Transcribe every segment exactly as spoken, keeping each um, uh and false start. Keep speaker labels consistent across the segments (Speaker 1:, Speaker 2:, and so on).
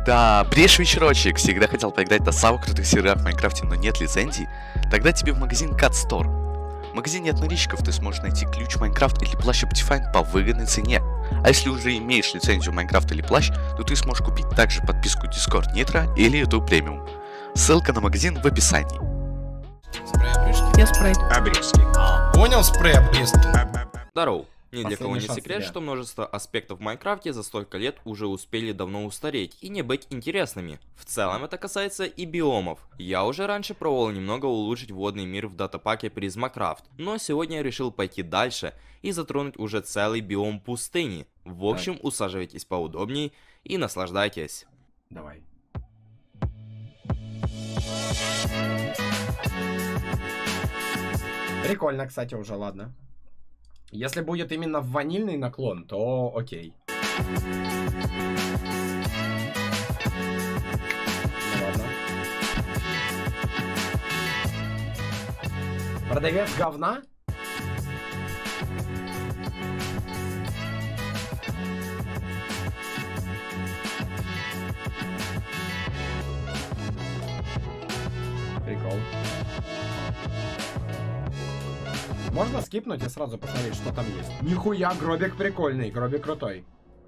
Speaker 1: Да, брешь вечерочек, всегда хотел поиграть на самых крутых серверах в Майнкрафте, но нет лицензий? Тогда тебе в магазин Cat Store. В магазине от наличников ты сможешь найти ключ Майнкрафт или плащ Optifine по выгодной цене. А если уже имеешь лицензию Майнкрафт или плащ, то ты сможешь купить также подписку Discord Nitro или YouTube Premium. Ссылка на магазин в описании.
Speaker 2: Спрей обрезки?
Speaker 3: Я спрей.
Speaker 2: Обрезки. Понял, спрей обрезки.
Speaker 4: Здорово! Ни для
Speaker 2: Последний
Speaker 4: кого не
Speaker 2: шанс
Speaker 4: секрет,
Speaker 2: тебя.
Speaker 4: что множество аспектов в Майнкрафте за столько лет уже успели давно устареть и не быть интересными. В целом это касается и биомов. Я уже раньше пробовал немного улучшить водный мир в датапаке Prismacraft, но сегодня я решил пойти дальше и затронуть уже целый биом пустыни. В общем,
Speaker 2: Так.
Speaker 4: усаживайтесь поудобней и наслаждайтесь.
Speaker 2: Давай. Прикольно, кстати, уже, ладно. Если будет именно в ванильный наклон, то окей. Ну ладно. Продавец говна? Прикол. Можно скипнуть и сразу посмотреть, что там есть. Нихуя, гробик прикольный, гробик крутой.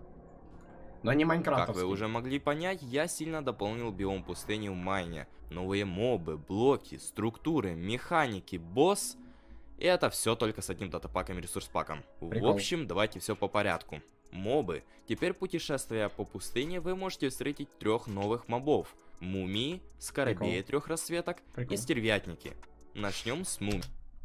Speaker 2: Но не
Speaker 4: Как
Speaker 2: майнкрафтовский.
Speaker 4: вы уже могли понять, я сильно дополнил биом пустыни в майне. Новые мобы, блоки, структуры, механики, босс. И это все только с одним датапаком и ресурс-паком. В
Speaker 2: Прикол.
Speaker 4: общем, давайте все по порядку. Мобы. Теперь, путешествуя по пустыне, вы можете встретить трех новых мобов. Мумии, скоробеи трех расцветок
Speaker 2: Прикол.
Speaker 4: и стервятники. Начнем с мумий.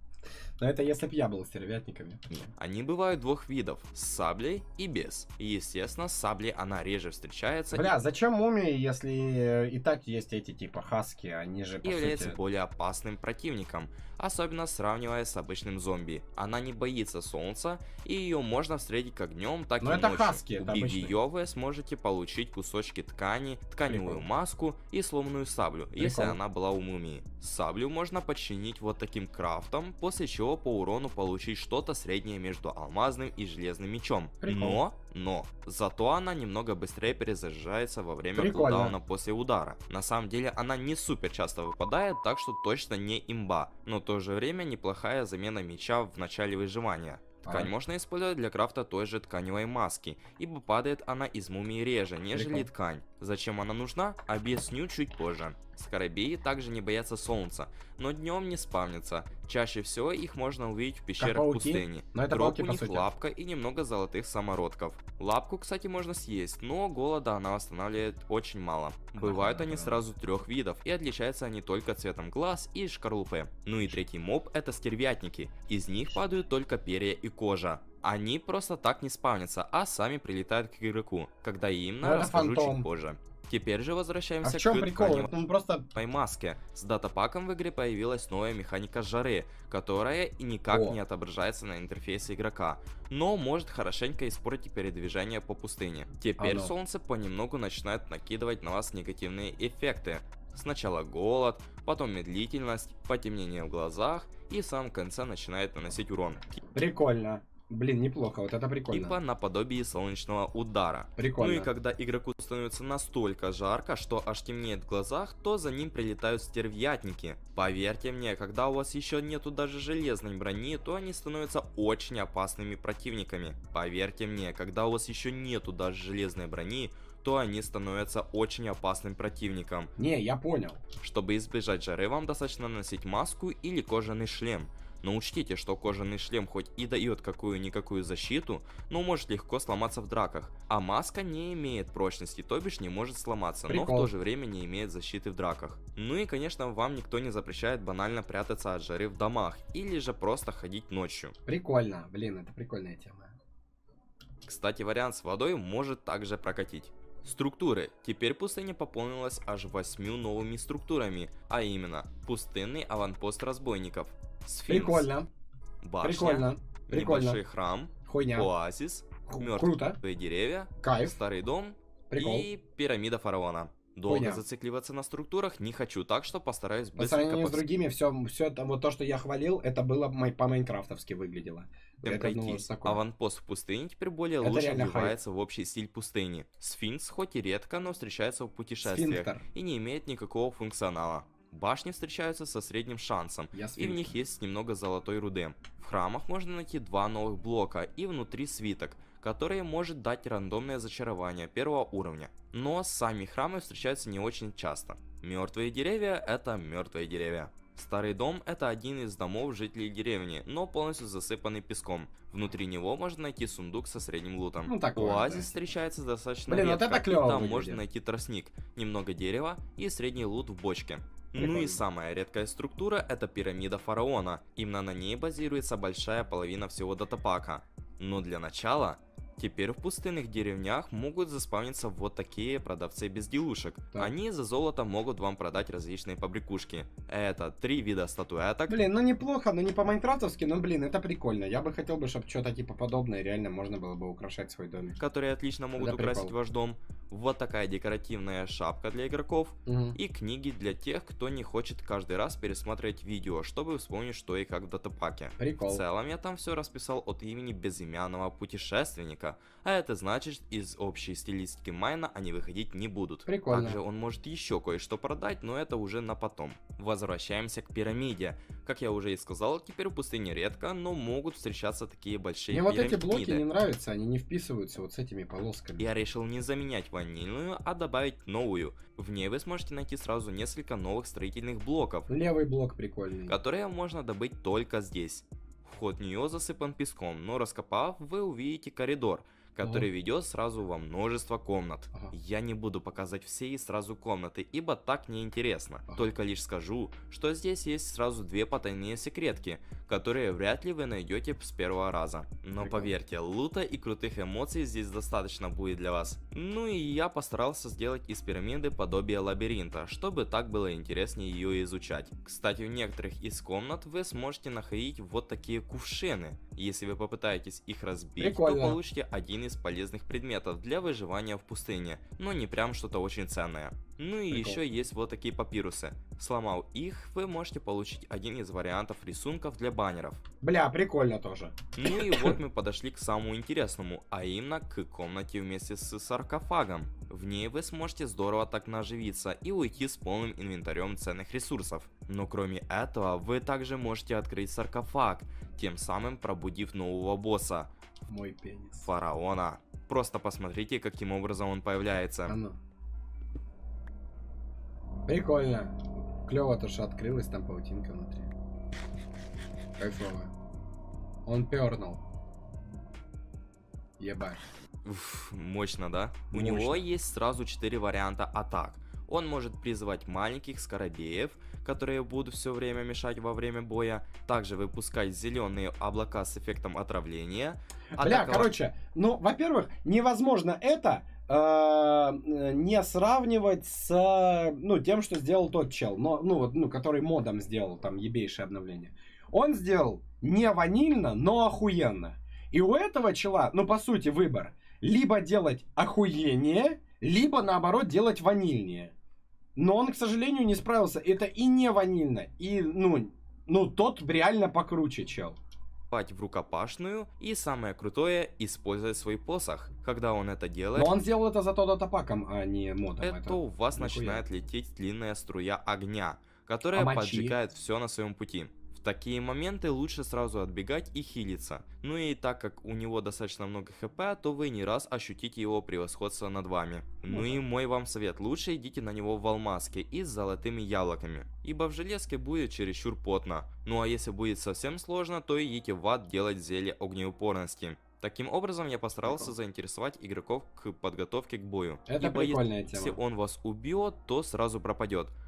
Speaker 2: Но это если б я был стервятниками.
Speaker 4: Они бывают двух видов, с саблей и без. И естественно, с саблей она реже встречается
Speaker 2: Бля, зачем мумии, если и так есть эти типа хаски, они же по
Speaker 4: и является
Speaker 2: сути...
Speaker 4: более опасным противником, особенно сравнивая с обычным зомби. Она не боится солнца, и ее можно встретить как днем, так
Speaker 2: Но
Speaker 4: и
Speaker 2: это
Speaker 4: ночью.
Speaker 2: хаски, это
Speaker 4: Убив
Speaker 2: обычные.
Speaker 4: ее, вы сможете получить кусочки ткани, тканевую
Speaker 2: Прикол.
Speaker 4: маску и сломанную саблю, если
Speaker 2: Прикол.
Speaker 4: она была у мумии. Саблю можно подчинить вот таким крафтом, после чего по урону получить что-то среднее между алмазным и железным мечом.
Speaker 2: Прикол.
Speaker 4: Но, но, зато она немного быстрее перезаряжается во время
Speaker 2: Прикольно.
Speaker 4: кулдауна после удара. На самом деле она не супер часто выпадает, так что точно не имба, но в то же время неплохая замена меча в начале выживания. Ткань
Speaker 2: А.
Speaker 4: можно использовать для крафта той же тканевой маски, ибо падает она из мумии реже, нежели
Speaker 2: Прикол.
Speaker 4: ткань. Зачем она нужна, объясню чуть позже. Скоробеи также не боятся солнца, но днем не спавнятся. Чаще всего их можно увидеть в пещерах
Speaker 2: пауки?
Speaker 4: пустыни.
Speaker 2: Но это
Speaker 4: Дроп
Speaker 2: пауки,
Speaker 4: у
Speaker 2: по
Speaker 4: них
Speaker 2: сути.
Speaker 4: лапка и немного золотых самородков. Лапку, кстати, можно съесть, но голода она восстанавливает очень мало. Бывают они сразу трех видов, и отличаются они только цветом глаз и шкарлупы. Ну и третий моб это стервятники. Из них падают только перья и кожа. Они просто так не спавнятся, а сами прилетают к игроку, когда
Speaker 2: Ну,
Speaker 4: именно
Speaker 2: это
Speaker 4: расскажу
Speaker 2: фантом.
Speaker 4: чуть позже. Теперь же
Speaker 2: А
Speaker 4: возвращаемся
Speaker 2: в чем
Speaker 4: к
Speaker 2: прикол?
Speaker 4: тканевой
Speaker 2: Ну просто...
Speaker 4: маске. С датапаком в игре появилась новая механика жары, которая и никак
Speaker 2: О.
Speaker 4: не отображается на интерфейсе игрока, но может хорошенько испортить передвижение по пустыне. Теперь
Speaker 2: Оно.
Speaker 4: солнце понемногу начинает накидывать на вас негативные эффекты. Сначала голод, потом медлительность, потемнение в глазах и в самом конце начинает наносить урон.
Speaker 2: Прикольно. Блин, неплохо, вот это прикольно.
Speaker 4: Типа наподобие солнечного удара.
Speaker 2: Прикольно.
Speaker 4: Ну и когда игроку становится настолько жарко, что аж темнеет в глазах, то за ним прилетают стервятники. Поверьте мне, когда у вас еще нету даже железной брони, то они становятся очень опасными противниками. Поверьте мне, когда у вас еще нету даже железной брони, то они становятся очень опасным противником.
Speaker 2: Не, я понял.
Speaker 4: Чтобы избежать жары, вам достаточно носить маску или кожаный шлем. Но учтите, что кожаный шлем хоть и дает какую-никакую защиту, но может легко сломаться в драках. А маска не имеет прочности, то бишь не может сломаться,
Speaker 2: Прикол.
Speaker 4: но в то же время не имеет защиты в драках. Ну и конечно, вам никто не запрещает банально прятаться от жары в домах, или же просто ходить ночью.
Speaker 2: Прикольно. Блин, это прикольная тема.
Speaker 4: Кстати, вариант с водой может также прокатить. Структуры. Теперь пустыня пополнилась аж восьмью новыми структурами, а именно пустынный аванпост разбойников, сфинкс,
Speaker 2: Прикольно.
Speaker 4: башня,
Speaker 2: Прикольно. Прикольно.
Speaker 4: небольшой храм,
Speaker 2: Хуйня.
Speaker 4: оазис,
Speaker 2: Ху-
Speaker 4: мертвые
Speaker 2: Круто.
Speaker 4: деревья,
Speaker 2: Кайф.
Speaker 4: старый дом
Speaker 2: Прикол.
Speaker 4: и пирамида фараона. Долго
Speaker 2: Хуйня.
Speaker 4: зацикливаться на структурах не хочу, так что постараюсь
Speaker 2: По
Speaker 4: быстренько
Speaker 2: сравнению с
Speaker 4: повс-
Speaker 2: другими, все, все это, вот то, что я хвалил, это было май- по-майнкрафтовски выглядело.
Speaker 4: Всем
Speaker 2: Это, ну,
Speaker 4: пройтись.
Speaker 2: такое.
Speaker 4: Аванпост в пустыне теперь более
Speaker 2: Это
Speaker 4: лучше
Speaker 2: реально хайп.
Speaker 4: вливается в общий стиль пустыни. Сфинкс хоть и редко, но встречается в путешествиях
Speaker 2: Сфинктер.
Speaker 4: и не имеет никакого функционала. Башни встречаются со средним шансом,
Speaker 2: Я
Speaker 4: и в
Speaker 2: сфинктер.
Speaker 4: них есть немного золотой руды. В храмах можно найти два новых блока и внутри свиток, которые может дать рандомное зачарование первого уровня. Но сами храмы встречаются не очень часто. Мертвые деревья — это мертвые деревья. Старый дом — это один из домов жителей деревни, но полностью засыпанный песком. Внутри него можно найти сундук со средним лутом.
Speaker 2: Ну, такое,
Speaker 4: Оазис
Speaker 2: да.
Speaker 4: встречается достаточно
Speaker 2: Блин, вот
Speaker 4: редко,
Speaker 2: это
Speaker 4: и
Speaker 2: клёво
Speaker 4: там
Speaker 2: выглядит.
Speaker 4: можно найти тростник, немного дерева и средний лут в бочке. Ну
Speaker 2: Прикольно.
Speaker 4: и самая редкая структура — это пирамида фараона. Именно на ней базируется большая половина всего датапака. Но для начала, теперь в пустынных деревнях могут заспавниться вот такие продавцы безделушек.
Speaker 2: Так.
Speaker 4: Они за золото могут вам продать различные побрякушки. Это три вида статуэток.
Speaker 2: Блин, ну неплохо, но не по-майнкрафтовски, но, блин, это прикольно. Я бы хотел бы, чтобы что-то типа подобное реально можно было бы украшать свой домик.
Speaker 4: Которые отлично могут
Speaker 2: Это
Speaker 4: украсить
Speaker 2: прикол.
Speaker 4: ваш дом. Вот такая декоративная шапка для игроков.
Speaker 2: Мгм.
Speaker 4: И книги для тех, кто не хочет каждый раз пересматривать видео, чтобы вспомнить, что и как в датапаке.
Speaker 2: Прикол.
Speaker 4: В целом я там все расписал от имени безымянного путешественника, а это значит, из общей стилистики Майна они выходить не будут.
Speaker 2: Прикольно.
Speaker 4: Также он может еще кое-что продать, но это уже на потом. Возвращаемся к пирамиде. Как я уже и сказал, теперь в пустыне редко, но могут встречаться такие большие
Speaker 2: Мне вот эти
Speaker 4: пирамиды.
Speaker 2: блоки не нравятся, они не вписываются вот с этими полосками.
Speaker 4: Я решил не заменять ванильную, а добавить новую. В ней вы сможете найти сразу несколько новых строительных блоков,
Speaker 2: Левый блок прикольный.
Speaker 4: которые можно добыть только здесь. Вход в нее засыпан песком, но раскопав, вы увидите коридор, который
Speaker 2: Ага.
Speaker 4: ведет сразу во множество комнат.
Speaker 2: Ага.
Speaker 4: Я не буду показывать все и сразу комнаты, ибо так неинтересно.
Speaker 2: Ага.
Speaker 4: Только лишь скажу, что здесь есть сразу две потайные секретки, которые вряд ли вы найдете с первого раза. Но
Speaker 2: Прикольно.
Speaker 4: поверьте, лута и крутых эмоций здесь достаточно будет для вас. Ну и я постарался сделать из пирамиды подобие лабиринта, чтобы так было интереснее ее изучать. Кстати, в некоторых из комнат вы сможете находить вот такие кувшины. Если вы попытаетесь их разбить,
Speaker 2: Прикольно.
Speaker 4: то получите один из полезных предметов для выживания в пустыне, но не прям что-то очень ценное. Ну и
Speaker 2: Прикол.
Speaker 4: еще есть вот такие папирусы. Сломав их, вы можете получить один из вариантов рисунков для баннеров.
Speaker 2: Бля, прикольно тоже.
Speaker 4: Ну и вот мы подошли к самому интересному, а именно к комнате вместе с саркофагом. В ней вы сможете здорово так наживиться и уйти с полным инвентарем ценных ресурсов. Но кроме этого, вы также можете открыть саркофаг, тем самым пробудив нового босса,
Speaker 2: Мой пенис.
Speaker 4: фараона. Просто посмотрите, каким образом он появляется.
Speaker 2: А ну. Прикольно. Клево то, что открылась там паутинка внутри. Кайфово. Он пернул. Ебать.
Speaker 4: Уф, мощно, да? У
Speaker 2: Мощно.
Speaker 4: него есть сразу четыре варианта атак. Он может призывать маленьких скоробеев, которые будут все время мешать во время боя. Также выпускать зеленые облака с эффектом отравления.
Speaker 2: Бля,
Speaker 4: атаковать-
Speaker 2: короче, ну, во-первых, невозможно это э, не сравнивать с, ну, тем, что сделал тот чел, но, ну, вот, ну, который модом сделал там ебейшее обновление. Он сделал не ванильно, но охуенно. И у этого чела, ну, по сути, выбор. Либо делать охуение, либо, наоборот, делать ванильнее. Но он, к сожалению, не справился. Это и не ванильно, и, ну, ну тот реально покруче, чел.
Speaker 4: в рукопашную и самое крутое использовать свой посох. Когда он это делает,
Speaker 2: Но он сделал это зато датапаком, а не модом.
Speaker 4: это у вас
Speaker 2: нихуя.
Speaker 4: начинает лететь длинная струя огня, которая
Speaker 2: А мочи?
Speaker 4: поджигает все на своем пути. В такие моменты лучше сразу отбегать и хилиться. Ну и так как у него достаточно много хп, то вы не раз ощутите его превосходство над вами. Ну
Speaker 2: Ну
Speaker 4: и мой вам совет, лучше идите на него в алмазке и с золотыми яблоками, ибо в железке будет чересчур потно. Ну а если будет совсем сложно, то идите в ад делать зелье огнеупорности. Таким образом, я постарался
Speaker 2: Прикол.
Speaker 4: заинтересовать игроков к подготовке к бою.
Speaker 2: Это
Speaker 4: Ибо
Speaker 2: прикольная
Speaker 4: если
Speaker 2: тема.
Speaker 4: он вас убьет, то сразу пропадет.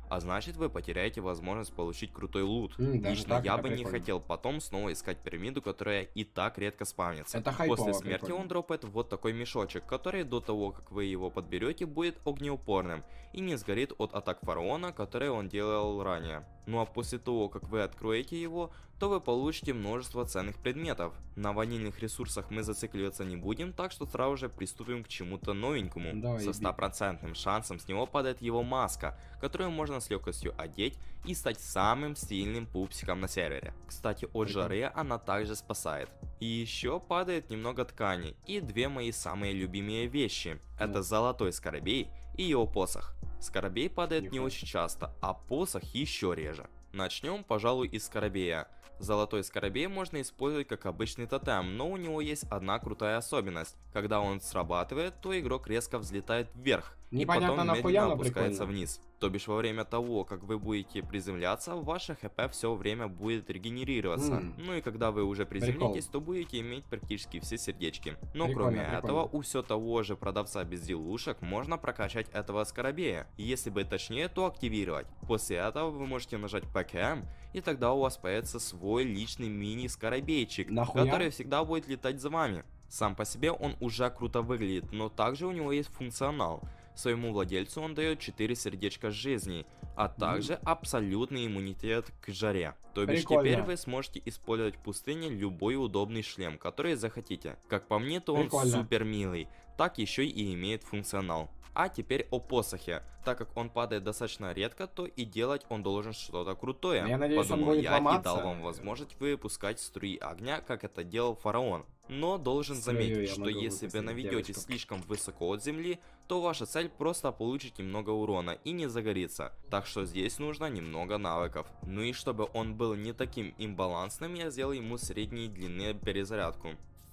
Speaker 4: а значит вы потеряете возможность получить крутой лут.
Speaker 2: М, даже
Speaker 4: Лично
Speaker 2: так,
Speaker 4: я
Speaker 2: это
Speaker 4: бы не
Speaker 2: прикольно.
Speaker 4: хотел потом снова искать пирамиду, которая и так редко спавнится.
Speaker 2: Это хайпово,
Speaker 4: После смерти
Speaker 2: прикольно.
Speaker 4: он дропает вот такой мешочек, который до того, как вы его подберете, будет огнеупорным и не сгорит от атак фараона, которые он делал ранее. Ну а после того, как вы откроете его, то вы получите множество ценных предметов. На ванильных ресурсах мы зацикливаться не будем, так что сразу же приступим к чему-то новенькому.
Speaker 2: Давай,
Speaker 4: Со
Speaker 2: иди.
Speaker 4: стопроцентным шансом с него падает его маска, которую можно с легкостью одеть и стать самым сильным пупсиком на сервере. Кстати, от жары она также спасает. И еще падает немного ткани и две мои самые любимые вещи. Это золотой скоробей и его посох. Скоробей падает не
Speaker 2: Нихуя.
Speaker 4: очень часто, а посох еще реже. Начнем, пожалуй, из скоробея. Золотой скоробей можно использовать как обычный тотем, но у него есть одна крутая особенность. Когда он срабатывает, то игрок резко взлетает вверх и
Speaker 2: Непонятно
Speaker 4: потом
Speaker 2: нахуя,
Speaker 4: медленно
Speaker 2: но
Speaker 4: опускается
Speaker 2: прикольно.
Speaker 4: вниз. То бишь во время того, как вы будете приземляться, ваше хп все время будет регенерироваться.
Speaker 2: М.
Speaker 4: Ну и когда вы уже приземлитесь, то будете иметь практически все сердечки. Но
Speaker 2: Прикольно,
Speaker 4: кроме
Speaker 2: прикольно.
Speaker 4: этого, у все того же продавца безделушек можно прокачать этого скоробея. Если быть точнее, то активировать. После этого вы можете нажать пэ ка эм, и тогда у вас появится свой личный мини-скоробейчик,
Speaker 2: Нахуя?
Speaker 4: который всегда будет летать за вами. Сам по себе он уже круто выглядит, но также у него есть функционал. Своему владельцу он дает четыре сердечка жизни, а также абсолютный иммунитет к жаре. То бишь
Speaker 2: Прикольно.
Speaker 4: теперь вы сможете использовать в пустыне любой удобный шлем, который захотите. Как по мне, то он
Speaker 2: Прикольно.
Speaker 4: супер милый, так еще и имеет функционал. А теперь о посохе. Так как он падает достаточно редко, то и делать он должен что-то крутое.
Speaker 2: Я надеюсь, он
Speaker 4: Подумал
Speaker 2: будет
Speaker 4: я
Speaker 2: ломаться.
Speaker 4: и дал вам возможность выпускать струи огня, как это делал фараон. Но должен
Speaker 2: Струю
Speaker 4: заметить,
Speaker 2: я
Speaker 4: что
Speaker 2: могу
Speaker 4: если вы
Speaker 2: выпустить
Speaker 4: наведете
Speaker 2: девочку.
Speaker 4: слишком высоко от земли, то ваша цель просто получит немного урона и не загорится. Так что здесь нужно немного навыков. Ну и чтобы он был не таким имбалансным, я сделал ему средней длины перезарядку.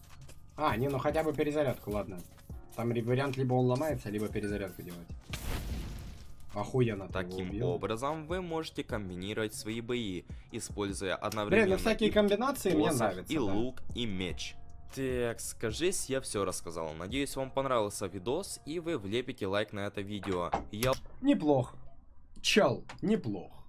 Speaker 2: А, не, ну хотя бы перезарядку, ладно. Там ри- вариант либо он ломается, либо перезарядку делать. Охуенно. ты его
Speaker 4: Таким
Speaker 2: убил.
Speaker 4: образом вы можете комбинировать свои бои, используя
Speaker 2: Блин,
Speaker 4: одновременно
Speaker 2: ну всякие
Speaker 4: и
Speaker 2: комбинации мне
Speaker 4: посох,
Speaker 2: нравятся.
Speaker 4: и
Speaker 2: да.
Speaker 4: лук, и меч. Так, скажись, я все рассказал. Надеюсь, вам понравился видос, и вы влепите лайк на это видео. Я
Speaker 2: Неплохо. Чел, неплохо.